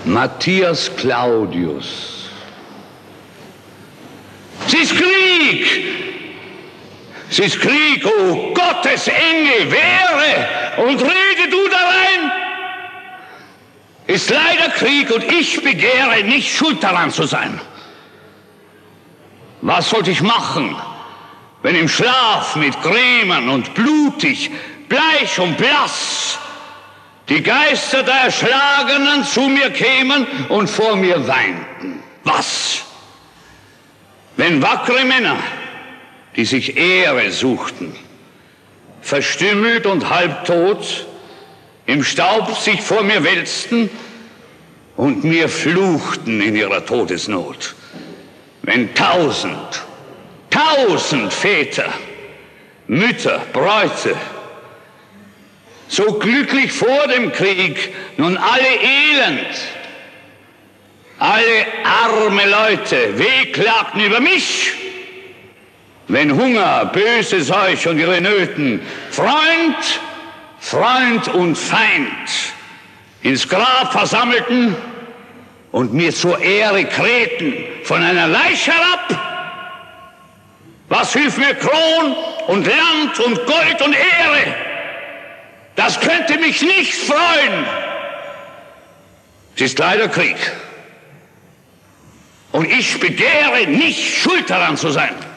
Matthias Claudius. Es ist Krieg! Es ist Krieg, oh Gottes Engel, wehre und rede du da rein! Ist leider Krieg und ich begehre nicht schuld daran zu sein. Was sollte ich machen, wenn im Schlaf mit Grämern und blutig, bleich und blass die Geister der Erschlagenen zu mir kämen und vor mir weinten? Was? Wenn wackere Männer, die sich Ehre suchten, verstümmelt und halbtot, im Staub sich vor mir wälzten und mir fluchten in ihrer Todesnot. Wenn tausend Väter, Mütter, Bräute, so glücklich vor dem Krieg, nun alle elend, alle arme Leute wehklagten über mich, wenn Hunger, böse Seuch und ihre Nöten Freund und Feind ins Grab versammelten und mir zur Ehre krähten von einer Leiche herab. Was hilft mir Kron und Land und Gold und Ehre? Das könnte mich nicht freuen. Es ist leider Krieg. Und ich begehre nicht schuld daran zu sein.